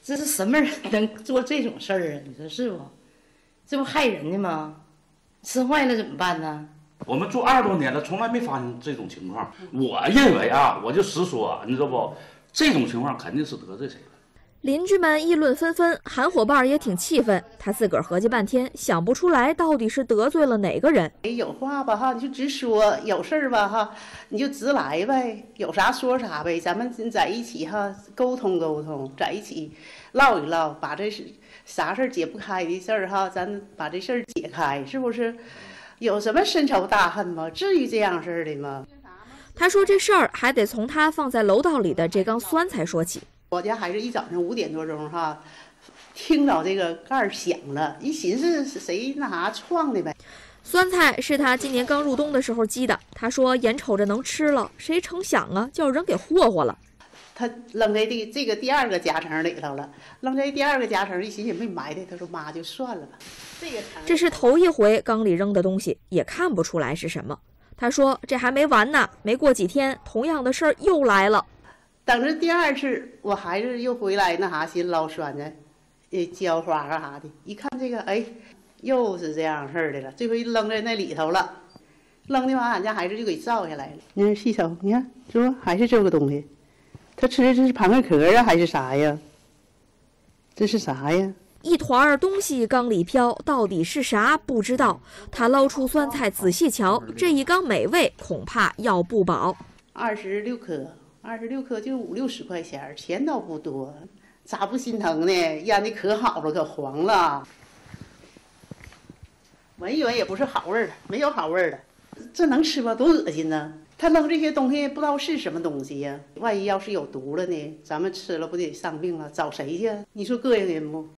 这是什么人能做这种事儿啊？你说是不？这不害人的吗？吃坏了怎么办呢？ 我们做20多年了，从来没发生这种情况。我认为啊，我就实说，你知道不？这种情况肯定是得罪谁了。 邻居们议论纷纷，韩伙伴也挺气愤。他自个儿合计半天，想不出来到底是得罪了哪个人。 有话吧哈，你就直说；有事儿吧哈，你就直来呗，有啥说啥呗。咱们在一起哈，沟通沟通，在一起唠一唠，把这事啥事儿解不开的事儿哈，咱把这事儿解开，是不是？有什么深仇大恨吗？至于这样式的吗？ 他说这事儿还得从他放在楼道里的这缸酸菜说起。 我家孩子一早上5点多钟哈，听到这个盖儿响了，一寻思是谁那啥撞的呗。 酸菜是他今年刚入冬的时候积的，他说眼瞅着能吃了，谁成想啊，叫人给霍霍了。 他扔在这个第2个夹层里头了，扔在第2个夹层，一寻也没埋汰，他说妈就算了吧。 这是头一回缸里扔的东西，也看不出来是什么。他说这还没完呢，没过几天，同样的事儿又来了。 等着第2次，我孩子又回来那啥寻捞酸的，浇花啊啥的，一看这个，哎，又是这样事儿的了。这回扔在那里头了，扔的完，俺家孩子就给照下来了。你看细瞅，你看是不还是这个东西？他吃的这是盘根壳啊，还是啥呀？这是啥呀？ 一团东西缸里飘，到底是啥不知道。他捞出酸菜仔细瞧，这一缸美味恐怕要不保。 26颗就50、60块钱，钱倒不多，咋不心疼呢？腌的可好了，可黄了，闻一闻也不是好味儿的，没有好味儿的，这能吃吗？多恶心呢！他扔这些东西不知道是什么东西呀，万一要是有毒了呢，咱们吃了不得伤病了，找谁去？你说膈应人不？